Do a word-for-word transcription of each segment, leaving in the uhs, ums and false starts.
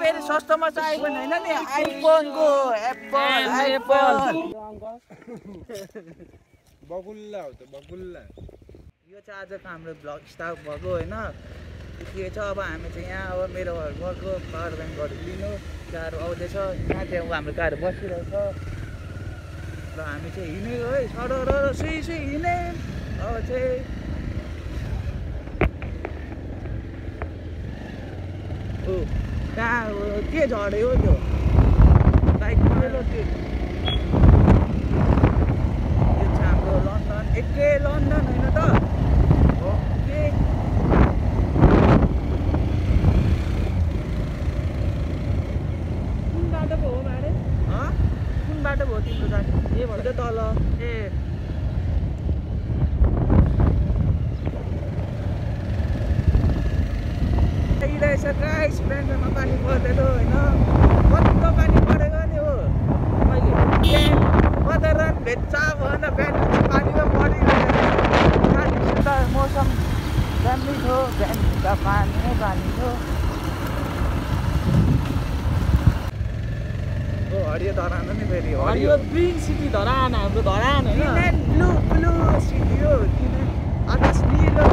फेरि सस्तोमा चाहिँ आइफोन होइन नि आइफोनको एप्पल आइफोन बगुल्ला हो त बगुल्ला यो चाहिँ आजको हाम्रो भ्लग स्टार्ट भएको होइन के छ अब हामी चाहिँ यहाँ अब मेरो घरको पावर ब्याङ्कहरू लिनु कार आउँदैछ यहाँ चाहिँ हाम्रो कार बसिरहेछ र हामी चाहिँ हिँडेको है सडो र सुई सुई हिँडे अब चाहिँ ओ कहाँ के झऱ्यो हो त्यो बाइक मेरो त्यो यो चाहिँ हाम्रो लन्डन एकै लन्डन होइन त ओके कुन बाटो पो हो मारे कुन बाटो भयो तिम्रो जाने ए भन्छ तल ए रहेछ गाइस ब्याङ्कमा पानी पर्दैन होइन कस्तो पानी परेको नि हो मैले बिहान मदरन भेट्छ भन बिहान पानीमा परिरहेको मौसम दामी थियो बिहान त पानी नै पानी थियो हो हरियो धरान नि फेरि हरियो ग्रिन सिटी धरान हाम्रो धरान होइन ब्लु ब्लु सिटी हो किन आकाश निलो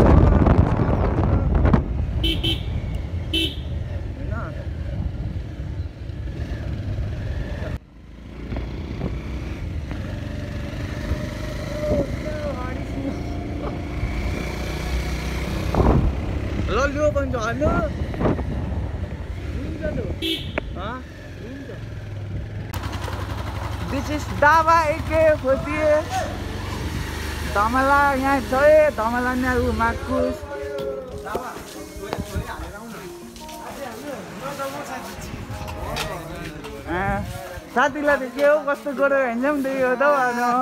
लल्यो पनि झर्नु this is Dawa AK forty Dhamala यहाँ छ धमला यहाँ ऊ माकुस साथीलाई त के हो कस्तो गरेर हिँड्छ पनि देखियो त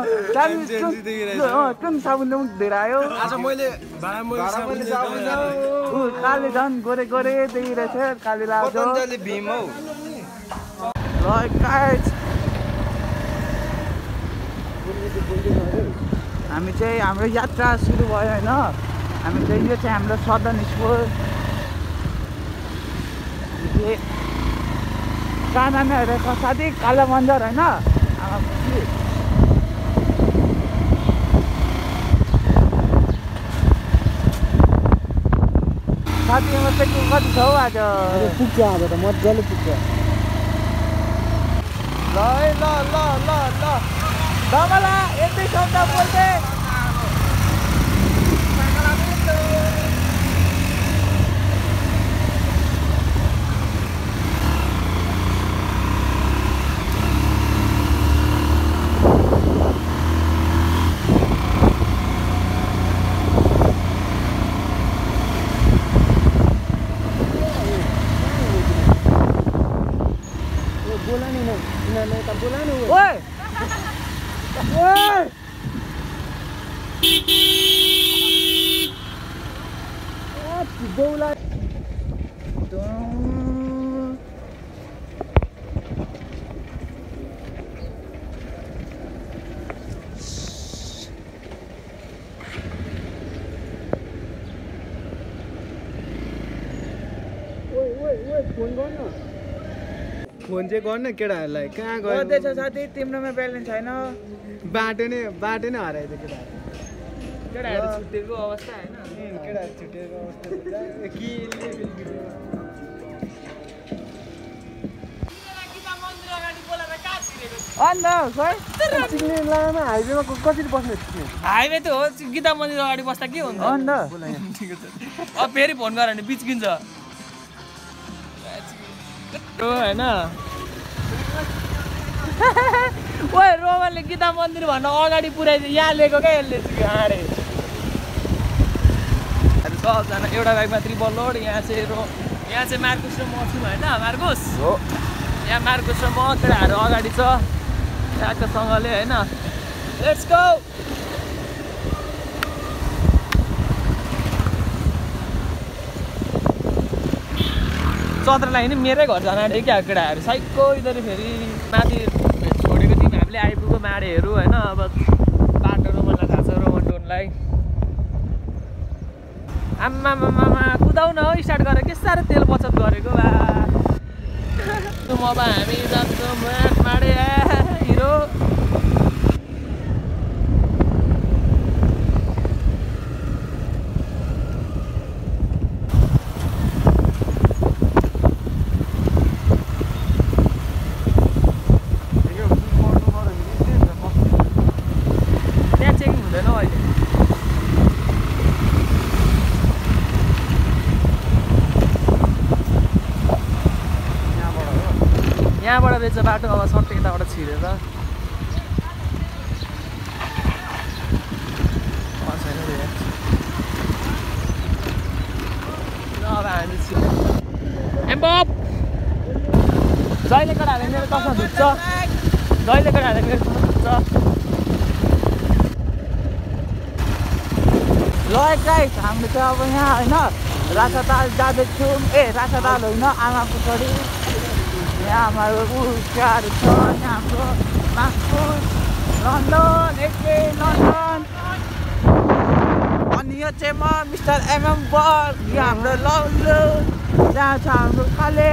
कुन साबुनले पनि धुएर आयो ऊ काले झन् गोरे गोरे देखिरहेछ काले लाग्छ हामी चाहिँ हाम्रो यात्रा सुरु भयो होइन हामी चाहिँ यो चाहिँ हाम्रो सदन स्कुल कहाँ जाने हेरेको साथी कालो मन्जर होइन साथीमा चाहिँ कति छ हौ आज पुग्छ अब त मजाले पुग्छ ल है ल ल ल ल धमला यति शब्द बोल्दै Bola. फोन चाहिँ गर्न केटाहरूलाई कहाँ गयो गर्दैछ साथी तिम्रोमा ब्यालेन्स छैन बाटो नै बाटो नै हराइदियो केटाहरू केटाहरू छुट्टिएको अवस्था होइन केटाहरू छुट्टिएको अवस्था के अन्त हाइवेमा कसरी बस्ने हाइवे त हो गीता मन्दिर अगाडि बस्दा के हुन्छ अन्त अब फेरि फोन गर भने बिचकिन्छ होइन ओ रोमनले गीता मन्दिर भन्न अगाडि पुऱ्याइदियो यहाँ लिएको क्या यसले हाँडे सबजना एउटा बाइकमा त्रिपल लोड यहाँ चाहिँ रो यहाँ चाहिँ मार्कुस र म छौँ होइन मार्कुस हो यहाँ मार्कुस र म केटाहरू अगाडि छ ट्याक्कसँगले होइन लेट्स गो चन्द्रलाई नि मेरै घर जान आँटे क्या केटाहरू साइको इधर फेरि माथि छोडेको थियौँ हामीले आइपुग्यो माडेहरू होइन अब बाटो रोमनलाई थाहा छ रोमन टोनलाई आम्मा मामा कुदाउ न स्टार्ट गरेर के साह्रो तेल बचत गरेको बा जान्छौँ अब हामी जान्छौँ माडे हिरो त्यहाँ चेकिङ हुँदैन अहिले यहाँबाट रहेछ बाटो अब सट्टै यताबाट छिरेर अब हामी एम्बप जहिले केटाहरूले मेरो चस्मा धुत्छ जहिले केटाहरूले मेरो चस्मा धुत्छ ल गाइस हामीले चाहिँ अब यहाँ होइन रासाताल जाँदैछौँ ए रासाताल होइन आमाको छोरी यहाँ हाम्रो उयोहरू छ यहाँ हाम्रो मास्कुस लन्डन एके लन्डन अनि यो चाहिँ म मिस्टर एमएम बर यो हाम्रो लल्लो जहाँ छ हाम्रो खाले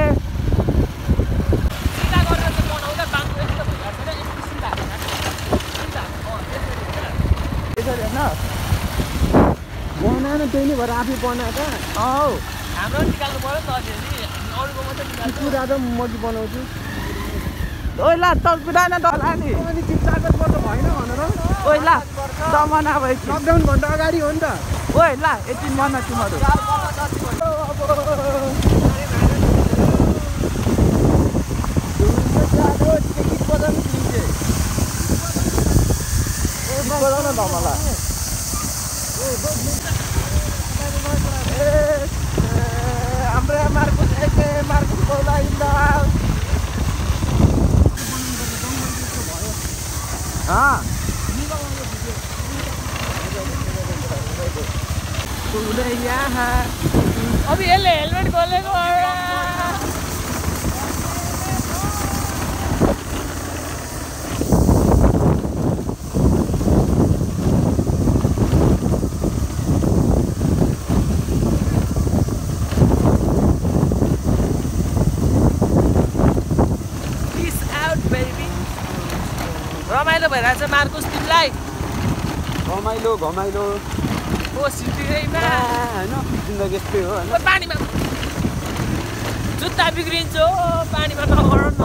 सिधा गरेर चाहिँ बनाउँदा बाङ्गो यस्तो भइरहेको छैन यस्तो सिधा सिधा त्यसरी होइन बनाएन त्यही नै भएर आफै बनाएको औ हाम्रो पनि निकाल्नु पऱ्यो नि त अलिअलि अरूको मात्रै निकाल्नु कुरा त म कि बनाउँछु ओइ ला तस्बिरा न डला नि अनि चिप्चाकर पर्छ भएन भनेर ओइ ला जमाना भएपछि लकडाउनभन्दा अगाडि हो नि त ओइ ला यति मन तिमीहरू हाम्रो मार्कुस एके मार्कुस बोला इंदा हाँ तूने यहाँ अब यसले हेलमेट खोलेको रमाइलो भइरहेछ मार्कुस तिमीलाई घमाइलो घमाइलो ओ सिटीमा होइन जिन्दगी यस्तै हो होइन पानीमा जुत्ता बिग्रिन्छ हो पानीमा नगर न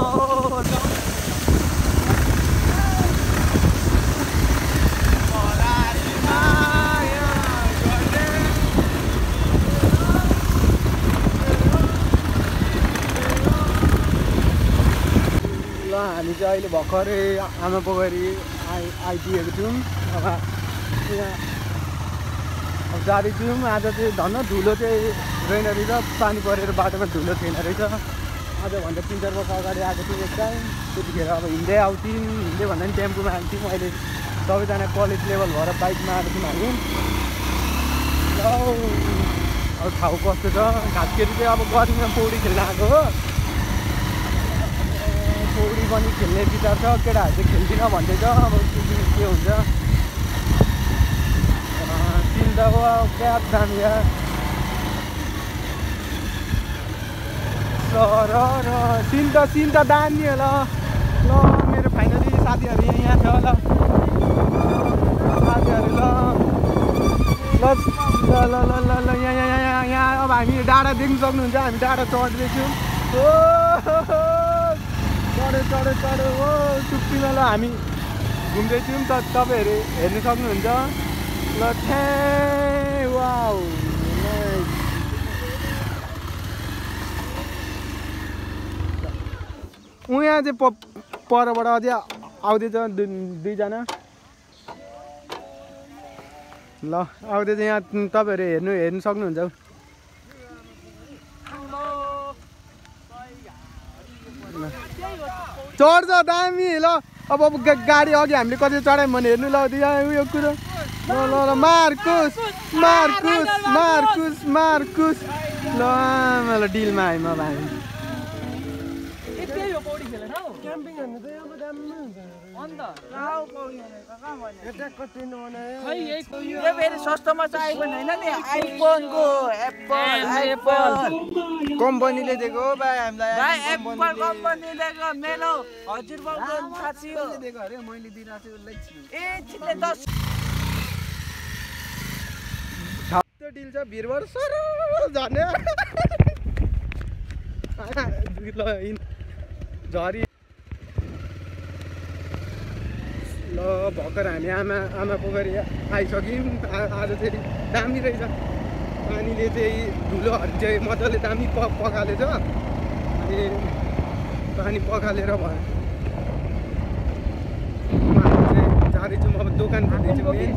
ल हामी चाहिँ अहिले भर्खरै आमा पोखरी आइ आइपुगेको छौँ अब यहाँ अब जाँदैछौँ आज चाहिँ धन्न धुलो चाहिँ रहेन रहेछ पानी परेर बाटोमा धुलो थिएन रहेछ आजभन्दा तिन चार वर्ष अगाडि आएको थियौँ एक टाइम त्यतिखेर अब हिँड्दै आउँथ्यौँ हिँड्दै भन्दा पनि टेम्पोमा आउँथ्यौँ अहिले सबैजना कलेज लेभल भएर बाइकमा आएको छौँ हामी अब ठाउँ कस्तो छ घाँसकेरी चाहिँ अब गर्मीमा पौडी खेल्न आएको हो पौडी पनि खेल्ने विचार छ केटाहरू चाहिँ खेल्दिनँ भन्दैछ अब के हुन्छ चिन्ता हो क्या दामी र र र चिन्ता चिन्ता दामी हो ल ल मेरो फाइनली साथीहरू यहाँ छ ल साथीहरू ल ल ल ल ल ल यहाँ यहाँ यहाँ यहाँ अब हामी डाँडा देख्नु सक्नुहुन्छ हामी डाँडा चढ्दैछौँ हो चढ्यो चढ्यो चढ्यो हो टुप्पीमा ल हामी घुम्दैछौँ त तपाईँहरू हेर्नु सक्नुहुन्छ ल ठ्या वाउ उहाँ चाहिँ प परबाट अझै आउँदैछ दुई दुईजना ल आउँदैछ यहाँ तपाईँहरू हेर्नु हेर्नु सक्नुहुन्छ चढ्छ दामी ल अब अब गाडी अघि हामीले कति चढायौँ भने हेर्नु ल उयो कुरो ल ल ल मार्कुस मार्कुस मार्कुस मार्कुस ल आमा ल डिलमा आयौँ अब हामी खेल्ने ठाउँ क्याम्पिङ हान्नु त यहाँ दामी हुन्छ अन्त गाउँ पाउँदैन कहाँ भन्ने यता कति नबनायो खै यही यो फेरि सस्तोमा चाहिँ आइफोन होइन नि आइफोनको एप्पल आइफोन कम्पनीले दिएको हो भाइ हामीलाई भाइ एप्पल कम्पनी दिएको मेरो हजुरबाउको साथी हो दिएको अरे मैले दिइरहेको छु उसलाई छु ए चिन्ने दस त्यो डिल छ भिरभर सर झर्ने ल इन झरी ल भर्खर हामी आमा आमा पोखरी आइसक्यौँ आज चाहिँ दामी रहेछ पानीले चाहिँ धुलोहरू चाहिँ मजाले दामी प पखालेछ अनि पानी पखालेर भयो जाँदैछौँ अब दोकान खोज्दैछौँ मेन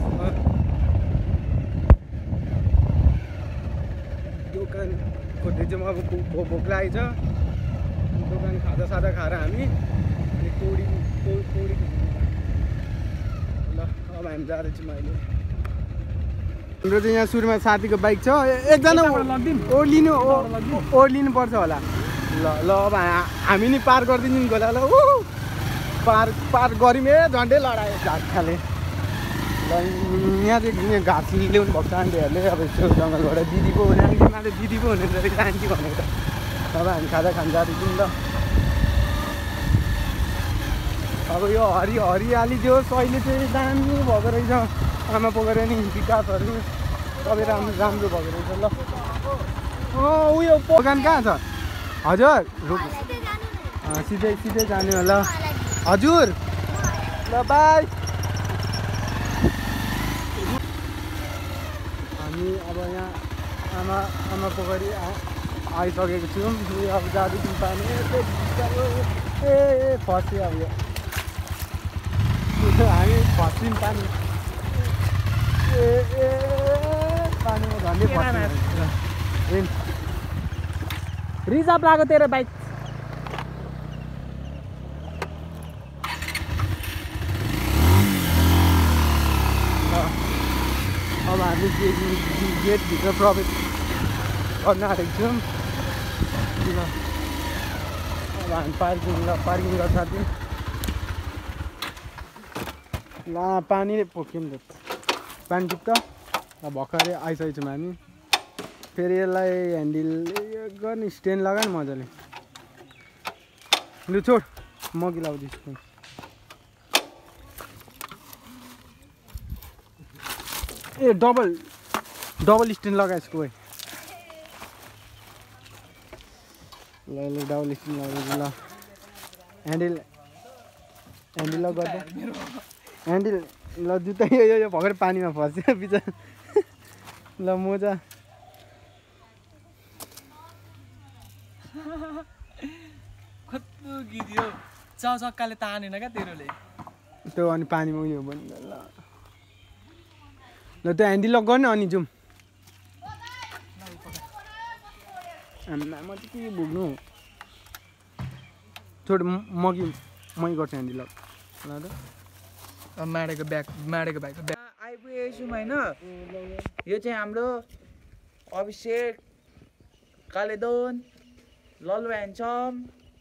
दोकान खोज्दैछौँ अब भोक भोक लागेछ दोकान खाजा साजा खाएर हामी अनि पौडी पौडी ल अब हामी जाँदैछौँ अहिले हाम्रो चाहिँ यहाँ सुरुमा साथीको बाइक छ एकजना ओर्लिनु ओर्लिनु पर्छ होला ल ल अब हामी नि पार गरिदिन्छौँ होला ल ऊ पार पार गऱ्यौँ ए झन्डै लडायो घाँस खाले ल यहाँ चाहिँ घाँस ल्याउनु भएको छ आन्टीहरूले अब यस्तो जङ्गलबाट दिदी पो हुने आन्टीमाले दिदी पो हुने रहेछ आन्टी भनेको त अब हामी खाजा खान जाँदैछौँ ल अब यो हरि हरियाली जो अहिले चाहिँ दामी भएको रहेछ आमा पोखरी नि विकासहरू सबै राम्रो राम्रो भएको रहेछ ल अँ उयो दोकान कहाँ छ हजुर सिधै सिधै जाने होला हजुर ल बाई हामी अब यहाँ आमा आमा पोखरी आइसकेको छौँ अब जाँदैछौँ पानी ए ए फस्यो अब यो हामी फस्यौँ पानी ए ए पानीमा झन्डै फस्यो रिजर्भ लाग्यो तेरो बाइक अब हामी गेटभित्र प्रवेश गर्न आँटेको छौँ ल अब हामी पार्किङ ल पार्किङ गर्छ साथी ल पानी पोख्यौँ त पानी टिप्छ अब भर्खरै आइसकेको छौँ हामी फेरि यसलाई ह्यान्डल गर्ने स्ट्यान्ड लगा नि मजाले लु छोड म कि लाउँदैछु ए डबल डबल स्ट्यान्ड लगाएछु कोही ल ल डबल स्ट्यान्ड लगाएछु ल ह्यान्डल ह्यान्डल लग गर्दा ह्यान्डल ल जुत्ता यो यो भर्खर पानीमा फस्यो बिचा ल मोजा कस्तो गिदियो चक्काले तानेन क्या तेरोले त्यो अनि पानीमा उयो भने ल ल त्यो ह्यान्डल लक गर्ने अनि जाउँ म चाहिँ के भोग्नु छोड म कि मै गर्छु ह्यान्डल लक ल त माडेको ब्याग माडेको भाइको ब्याग आइपुगेको छौँ होइन यो चाहिँ हाम्रो अभिषेक कालेदोन लल्लो ह्यान्डसम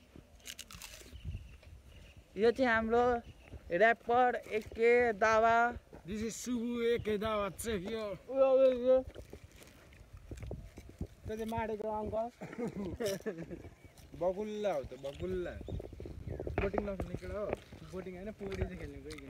यो चाहिँ हाम्रो rapper AK Dawa this is सुबु एके दावा चेक यो त्यो चाहिँ माडेको अङ्कल बगुल्ला हो त बगुल्ला बोटिङ नखेल्ने केटा हो बोटिङ होइन पौडी चाहिँ खेल्ने गइकन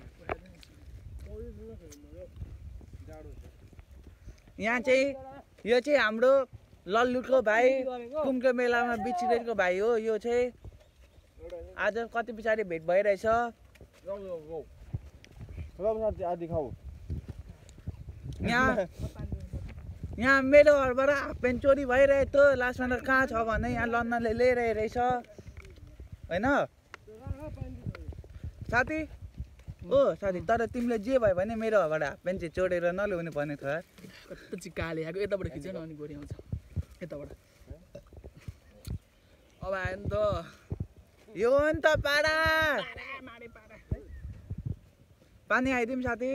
यहाँ चाहिँ यो चाहिँ हाम्रो लल्लुको भाइ कुम्के मेलामा बिचिरहेको भाइ हो यो चाहिँ आज कति पछाडि भेट भइरहेछ आदि खाऊ यहाँ यहाँ मेरो घरबाट हाफ पेन्ट चोरी भइरहेको थियो लास्टमा त कहाँ छ भने यहाँ लन्नाले ल्याइरहेको रहेछ होइन साथी ओ साथी तर तिमीले जे भयो भने मेरो घरबाट हाफ पेन्ट चाहिँ चोरेर नल्याउनु पर्ने थियो कस्तो चाहिँ काले आएको यताबाट खिच्छ न अनि गोरी आउँछ यताबाट अब आयो नि त यो हो नि त पाडा पानी आइदिउँ साथी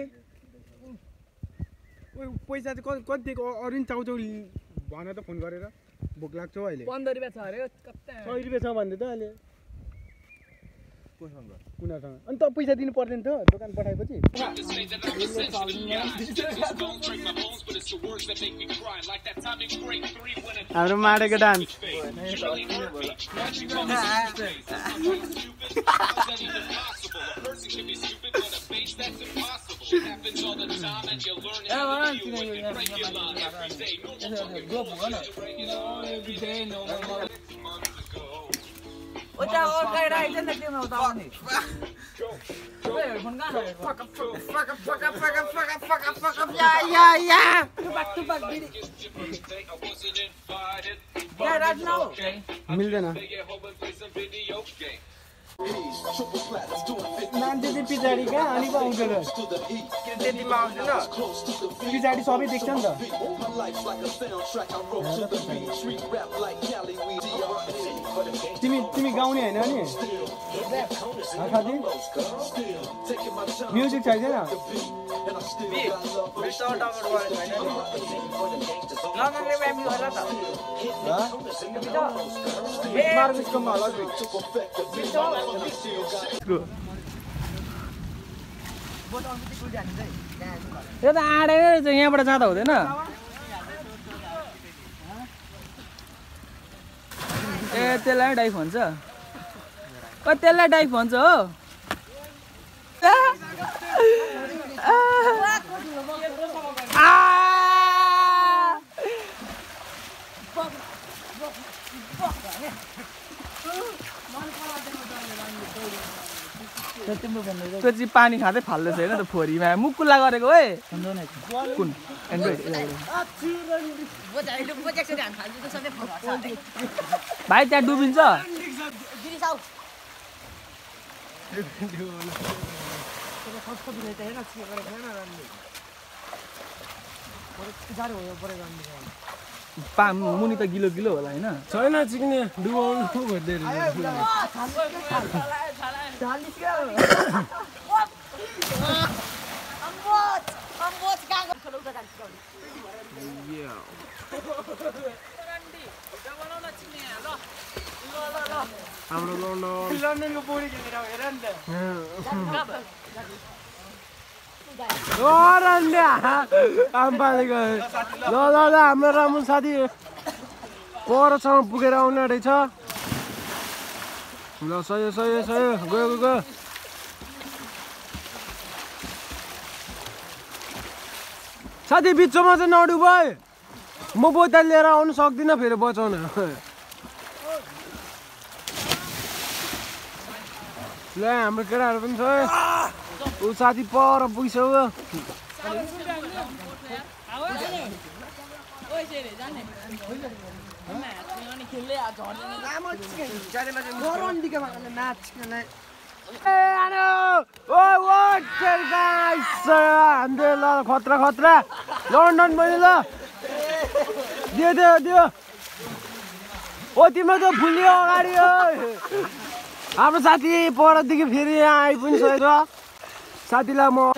पैसा चाहिँ कति कति दिएको अरू नि चाउचाउ भन त फोन गरेर भोक लाग्छ अहिले पन्ध्र रुपियाँ छ अरे कता सय रुपियाँ छ भन्दै त अहिले उनीहरूसँग अनि त पैसा दिनु पर्दैन थियो दोकान पठाएपछि हाम्रो माडेको dance Udah orkai dah itu nanti mau tahu nih. Fuck up, fuck up, fuck up, fuck up, fuck up, fuck up, fuck up, fuck up, ya, ya, ya. Tebak, tebak diri. Ya, Rajno. मिल्दैन मान्छे चाहिँ पछाडि कहाँ अनि पो आउँछ र त्यतिमा आउँदैन पछाडि सबै देख्छ नि त तिमी तिमी गाउने होइन नि साथी म्युजिक चाहिन्छ न मार्गसकोमा होला यो त आडै नै रहेछ यहाँबाट जाँदा हुँदैन ए त्यसलाई डाइभ भन्छ ओ त्यसलाई डाइभ भन्छ हो त्यो चाहिँ पानी खाँदै फाल्दैछ होइन त फोरीमा मुकुल्ला गरेको है कुन एन्ड्रोइड भाइ त्यहाँ डुबिन्छ पा मुनि त गिलो गिलो होला होइन छैन चिक्ने डुबाउनु भन्दै हाम्रो लन्डनको बोडी खेलेर हेर नि त ल ल ल हाम्रो राम्रो साथी परसम्म पुगेर आउने रहेछ ल सही सही सही गयो गयो साथी बिचमा चाहिँ नडुब है म बोतल लिएर आउनु सक्दिनँ फेरि बचाउन ल हाम्रो केटाहरू पनि छ ऊ साथी पर पुगिसक्यो खतरा खतरा लन्डन मैले ल दियो दियो दियो ओ तिम्रो त फुल्यो अगाडि हाम्रो साथी परदेखि फेरि यहाँ आइपुग्नु सकेको साथीलाई म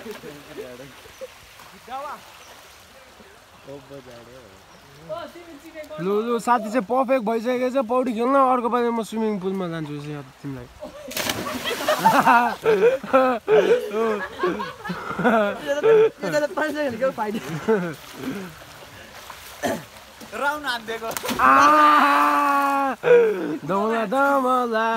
लु लु साथी चाहिँ पर्फेक्ट भइसकेको छ पौडी खेल्न अर्को पालि म स्विमिङ पुलमा जान्छु तिमीलाई दमला दमला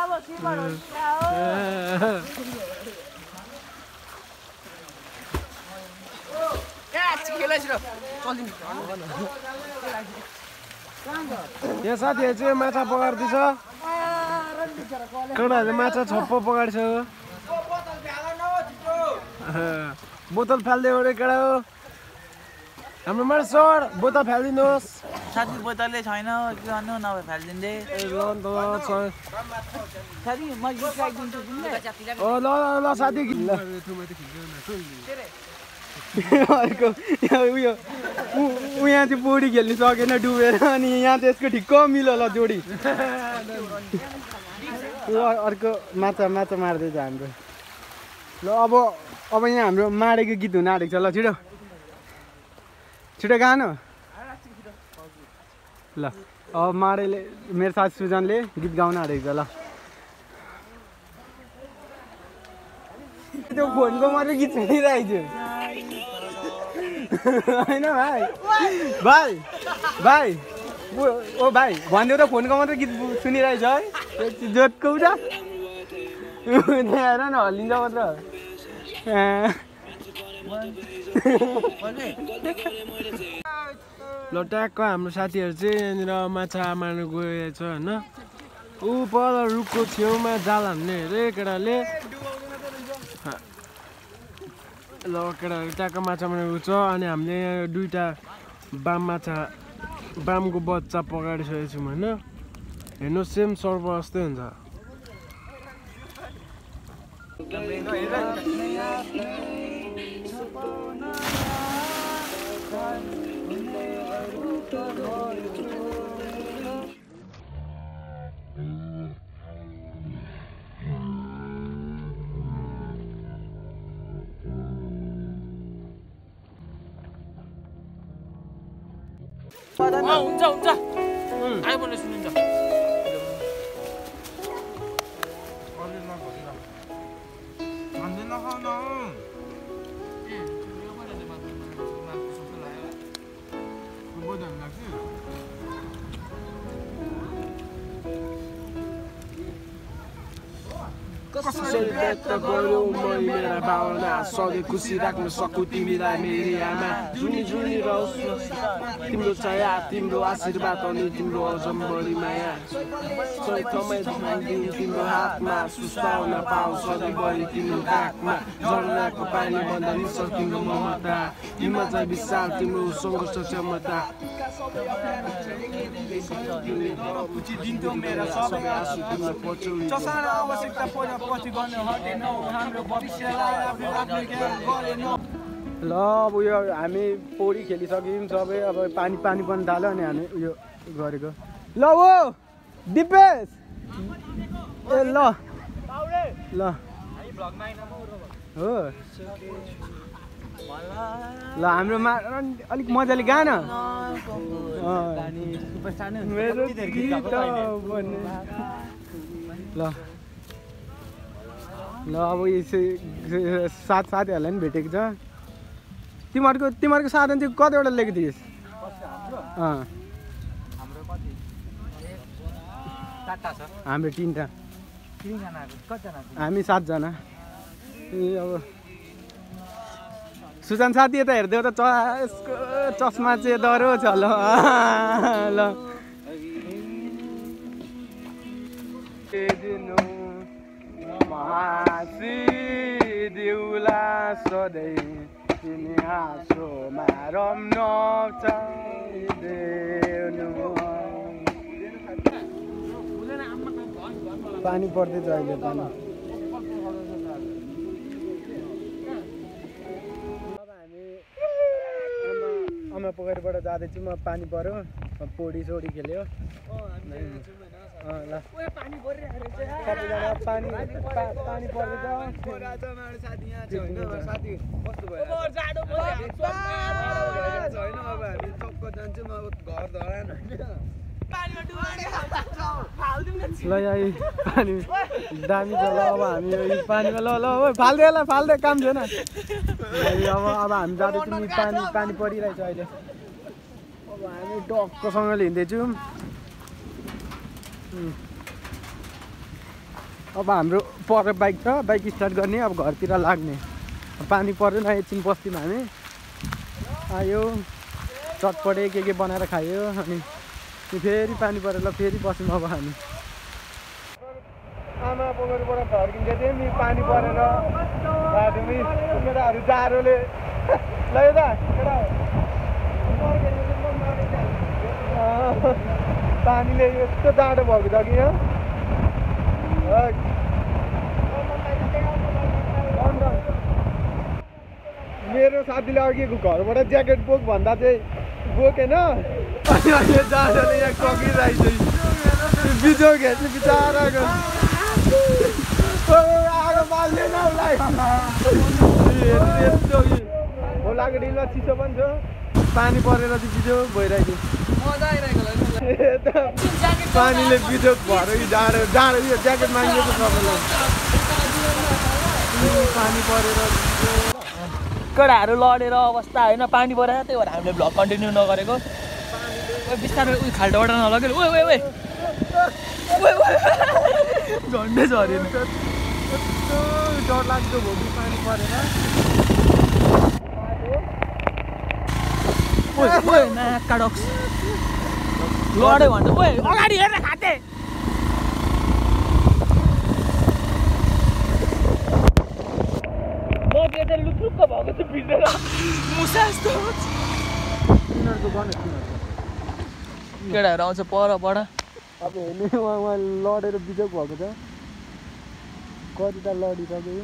यहाँ साथीहरू चाहिँ माछा पकाउँदैछ केटाहरूले माछा छप्प पकाइसक्यो बोतल फाल्दै अरे केटा हो हाम्रो माछा सर बोतल फालिदिनुहोस् साथी बोतलले छैन के गर्नु नभए फालिदिँदै ल ल साथी अर्को उयो ऊ यहाँ चाहिँ पौडी खेल्नु सकेन डुबेर अनि यहाँ चाहिँ यसको ठिक्क मिलो ल जोडी अर्को माछा माछा मार्दैछ हाम्रो ल अब अब यहाँ हाम्रो माडेको गीत हुन आँटेको छ ल छिटो छिटो गानु ल अब माडेले मेरो साथी सुजनले गीत गाउन आँटेको छ ल त्यो फोनको मात्रै गीत सुनिरहेको छु होइन भाइ भाइ भाइ ओ भाइ भनिदेऊ त फोनको मात्रै गीत सुनिरहेछ है जोतको उठा हेर न हल्लिन्छ मात्र ल ट्याक्क हाम्रो साथीहरू चाहिँ यहाँनिर माछा मार्नु गएछ होइन ऊ पर रुखको छेउमा जाल हान्ने अरे केटाले ल केटाहरू ट्याक्क माछा मार्नु छ अनि हामीले यहाँ दुईवटा बाम माछा बामको बच्चा पकाइसकेको छौँ होइन हेर्नु सेम सर्प जस्तै हुन्छ हुन्छ हुन्छ आयो भने सुनिन्छ कसरी व्यक्त गर्यो म मेरा भावना सधैँ खुसी राख्न सकु तिमीलाई मेरी आमा जुनी जुनी रहोस् तिम्रो छाया तिम्रो आशीर्वाद अनि तिम्रो अझम बढी माया समय दिनु तिम्रो हातमा सुस्ताउन पाऊ सधैँभरि तिम्रो काखमा झरनाको पानी भन्दा निश्चल तिम्रो ममता तिम्रो चाहिँ विशाल तिम्रो सङ्घर्ष क्षमता दिन्थ्यो मेरा सबै आँसु तिम्रो पछौडी चसारा आवश्यकता पर्दा पछि गर्ने हटेनौ हाम्रो भविष्यलाई आफ्नो आफ्नो ज्ञान गरेनौ ल अब उयो हामी पौडी खेलिसक्यौँ सबै अब पानी पानी पनि थाल्यो अनि हामी उयो गरेको ल ओ दिपेश ए ल ल हो ल हाम्रोमा अलिक मजाले गा न मेरो ल ल अब साथ साथीहरूलाई पनि भेटेको छ तिमीहरूको तिमीहरूको साधन चाहिँ कतिवटा लिएको थिइस् हाम्रो तिनवटा हामी सातजना ए अब सुशान्त साथी यता हेरिदेऊ त च यसको चस्मा चाहिँ डह्रो छ ल ल दिउला सधैँ तिमी हाँसोमा रम्न पानी पर्दैछ अहिले पानी आमा पोखरीबाट जाँदैछु म पानी पऱ्यो पौडी सौडी खेल्यो ल सबैजना पानी पानी पर्दैछ साथी कस्तो भयो होइन अब हामी चक्क जान्छौँ अब घर धरान ल यहाँ पानी दामी छ ल अब हामी पानीमा ल ल फाल्दै ल फाल्दै काम छैन अब अब हामी जाँदैछौँ पानी पानी परिरहेछ अहिले अब हामी टक्कसँगले हिँड्दैछौँ अब हाम्रो पर बाइक छ बाइक स्टार्ट गर्ने अब घरतिर लाग्ने पानी परेन एकछिन बस्यौँ हामी आयो चटपटे के के बनाएर खायो अनि फेरि पानी परेर फेरि बस्यौँ अब हामी आमा पोखरीबाट फर्किँदै थियौँ नि पानी परेर केटाहरू जाडोले ल यता पानीले यस्तो जाडो भएको छ कि यहाँ मेरो साथीले अघि घरबाट ज्याकेट बोक भन्दा चाहिँ बोकेन अनि अहिले जाडोले यहाँ ककिरहेछ बिजो घेच्ने बिचाराको आगो बाल्दैन उसलाई यस्तो खोलाको डिलमा चिसो पनि छ पानी परेर चाहिँ बिजो भइरहेको पानीले बिजो भएर जाडो जाडो यो ज्याकेट मागिएको सबैलाई पानी परेर केटाहरू लडेर अवस्था होइन पानी परेर त्यही भएर हामीले भ्लग कन्टिन्यू नगरेको बिस्तारै उयो खाल्टोबाट नलग्यो ओए ओए ओए झन्डै झऱ्यो नि डर लाग्दो भयो कि पानी परेर ओए ओए नाका डक्स लड्यो भन्छ ओए अगाडि हेरेर खाते म त्यसरी लुक्लुक्क भएको चाहिँ भिडेर मुसा जस्तो तिनीहरूको गन केटाहरू आउँछ परबाट अब हेर्ने उहाँ उहाँ लडेर बिजोग भएको छ कति त लडिसक्यो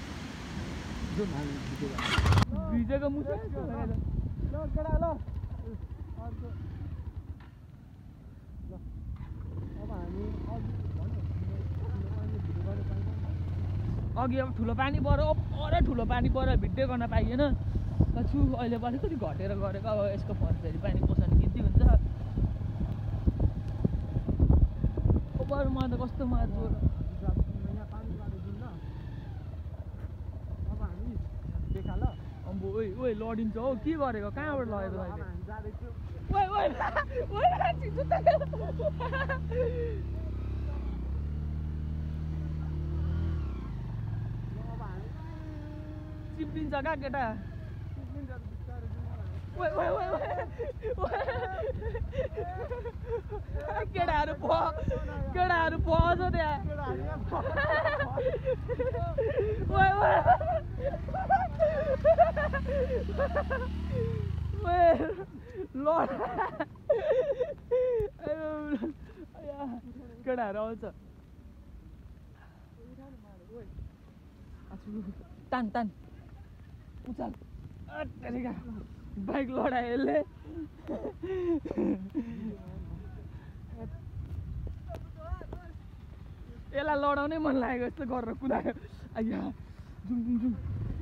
भिजेको मुसा अघि अब ठुलो पानी पऱ्यो अरे ठुलो पानी पऱ्यो भिडियो गर्न पाइएन छु अहिले अलिकति घटेर गरेको अब यसको फर्स्टखेरि पानी पोसाउनु किन्ती हुन्छ बरु म त कस्तो माछु अम्बो ओइ ओइ लडिन्छ हौ के गरेको कहाँबाट लगेको चिप्लिन्छ कहाँ केटा केटाहरू प केटाहरू पछ त्यहाँ केटाहरू आउँछ तान तान उचाल बाइक लडायो यसले यसलाई लडाउनै मन लागेको जस्तो गरेर कुदायो आइया जुम जुम जुम